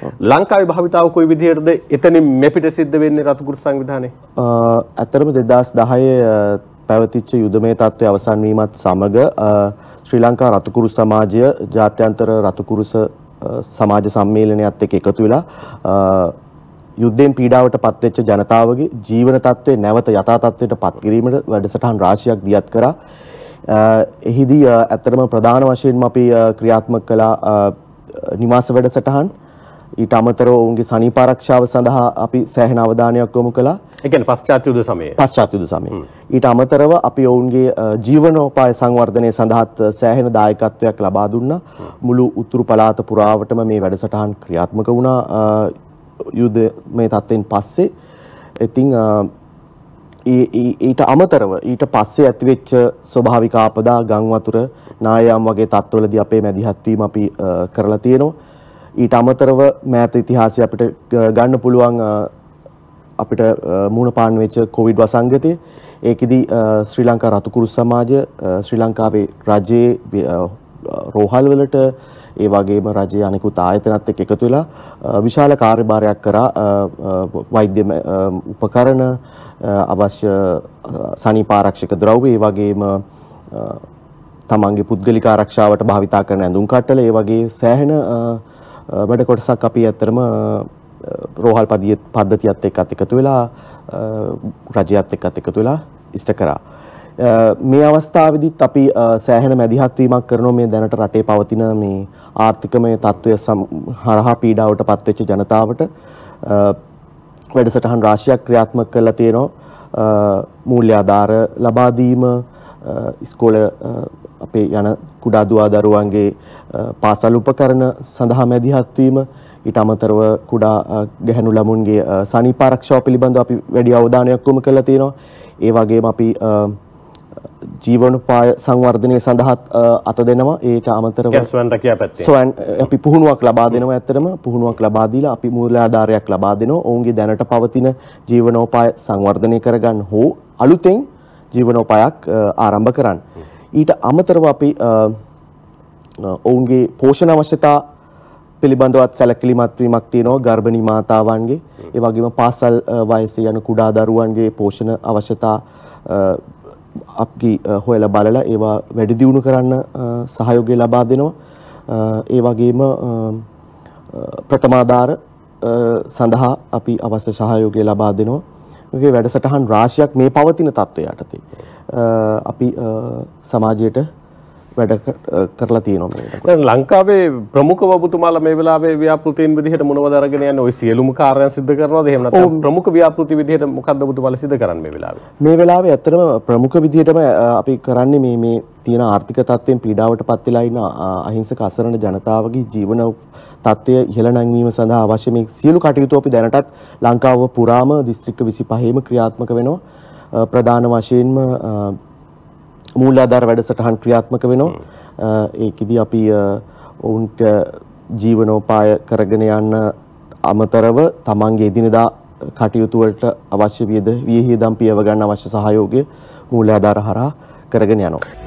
ලංකාවේ භාවිතාව කොයි විදිහටද එතනින් මෙපිට සිද්ධ වෙන්නේ රතුකුරු සංවිධානයේ? ඇත්තටම 2010 පැවතිච්ච යුදමය තත්ත්වය අවසන් වීමත් සමග ශ්‍රී ලංකා රතුකුරු සමාජය ජාත්‍යන්තර රතුකුරුස සමාජ සම්මේලනයත් එක්ක එකතු වෙලා යුද්ධයෙන් පීඩාවට පත්වෙච්ච ජනතාවගේ ජීවන තත්ත්වය නැවත යථා තත්ත්වයට පත් කිරීමට වැඩසටහන් රාශියක් දියත් කරා. එහිදී ඇත්තටම ප්‍රධාන වශයෙන්ම අපි ක්‍රියාත්මක කළා නිවාස වැඩසටහන්. ඊට අමතරව ඔවුන්ගේ සනීප ආරක්ෂාව සඳහා අපි සෑහෙන අවධානයක් යොමු කළා. ඒ කියන්නේ පශ්චාත් යුද සමයේ. පශ්චාත් යුද සමයේ. ඊට අමතරව අපි ඔවුන්ගේ ජීවනෝපාය සංවර්ධනය සඳහාත් සෑහෙන දායකත්වයක් ලබා දුන්නා. මුළු උතුරු පළාත පුරාවටම මේ වැඩසටහන් ක්‍රියාත්මක වුණා යුද මේ තත්ත්වෙන් පස්සේ. ඉතින් ඊට අමතරව ඊට පස්සේ ඇතිවෙච්ච ස්වභාවික ආපදා ගම් වතුර නායම් වගේ තත්ත්වවලදී අපේ මැදිහත් වීම අපි කරලා තියෙනවා. ඊට අමතරව මෑත ඉතිහාසය අපිට ගන්න පුළුවන් අපිට මුහුණ පාන්න වෙච්ච කොවිඩ් වසංගතය. ඒකෙදි ශ්‍රී ලංකා රතුකුරු සමාජය ශ්‍රී ලංකාවේ රජයේ රෝහල් වලට ඒ වගේම රජයේ අනෙකුත් ආයතනත් එක්ක එකතු වෙලා විශාල කාර්යභාරයක් කරා. වෛද්‍ය උපකරණ අවශ්‍ය සනීප ආරක්ෂක ද්‍රව්‍ය ඒ වගේම තමන්ගේ පුද්ගලික ආරක්ෂාවට භාවිතා කරන ඇඳුම් කට්ටල ඒ වගේ සෑහෙන වැඩ කොටසක් අපි ඇත්තටම රෝහල් පද්ධතියත් එක්කත් එකතු වෙලා රජයත් එක්කත් එකතු වෙලා ඉෂ්ට කරා. මේ අවස්ථාවේදීත් අපි සෑහෙන මැදිහත් වීමක් කරනවා මේ දැනට රටේ පවතින මේ ආර්ථිකමය තත්ත්වය හරහා පීඩාවට පත්වෙච්ච ජනතාවට වැඩසටහන් රාශියක් ක්‍රියාත්මක කරලා තියෙනවා. මූල්‍ය ආධාර ලබා දීම, ඉස්කෝලේ අපේ යන කුඩා දුවා දරුවන්ගේ පාසල් උපකරණ සඳහා මැදිහත් වීම, ඊට අමතරව කුඩා ගැහැණු ළමුන්ගේ සනීප ආරක්ෂාව පිළිබඳව අපි වැඩි අවධානයක් යොමු කරලා තියෙනවා. ඒ වගේම අපි ජීවනෝපාය සංවර්ධනය සඳහා අත දෙනවා. ඊට අමතරව අපි පුහුණුවක් ලබා දෙනවා. ඇත්තටම පුහුණුවක් ලබා දීලා අපි මූල්‍ය ආධාරයක් ලබා දෙනවා. ඔවුන්ගේ දැනට පවතින ජීවනෝපාය සංවර්ධනය කරගන්න හෝ අලුතෙන් ජීවනෝපායක් ආරම්භ කරන්න. ඊට අමතරව අපි ඔවුන්ගේ පෝෂණ අවශ්‍යතා පිළිබඳවත් සැලකිලිමත් වීමක් තියෙනවා ගර්භණී මාතාවන්ගේ. ඒ වගේම පාසල් වයසේ යන කුඩා දරුවන්ගේ පෝෂණ අවශ්‍යතා අපි හොයලා බලලා ඒවා වැඩි දියුණු කරන්න සහයෝගය ලබා දෙනවා. ඒ වගේම ප්‍රථමාධාර සඳහා අපි අවශ්‍ය සහයෝගය ලබා දෙනවා. මේ වැඩසටහන් රාශියක් මේ පවතින තත්ත්වය යටතේ අපි සමාජයට වැඩ කරලා තියෙනවා මේ. දැන් ලංකාවේ ප්‍රමුඛ ඔබතුමාලා මේ වෙලාවේ ව්‍යාපෘතීන් විදිහට මොනවද අරගෙන යන්නේ? ওই සියලුම කාර්යයන් සිදු කරනවද? එහෙම නැත්නම් ප්‍රමුඛ ව්‍යාපෘති විදිහට මොකක්ද ඔබතුමාලා සිදු කරන්නේ මේ වෙලාවේ? මේ වෙලාවේ ඇත්තටම ප්‍රමුඛ විදිහටම අපි කරන්නේ මේ තියෙන ආර්ථික තත්ත්වයෙන් පීඩාවට පත් වෙලා ඉන්න අහිංසක අසරණ ජනතාවගේ ජීවන තත්ත්වය ඉහළ නැංවීම සඳහා අවශ්‍ය මේ සියලු කටයුතු අපි දැනටත් ලංකාව පුරාම දිස්ත්‍රික්ක 25ෙම ක්‍රියාත්මක වෙනවා. ප්‍රධාන වශයෙන්ම මූල්‍ය ආධාර වැඩසටහන් ක්‍රියාත්මක වෙනවා. ඒකෙදි අපි ඔවුන්ට ජීවනෝපාය කරගෙන යන්න අමතරව තමන්ගේ එදිනෙදා කටයුතු වලට අවශ්‍ය වියහියදම් පියව ගන්න අවශ්‍ය සහයෝගය මූල්‍ය ආධාර හරහා කරගෙන යනවා.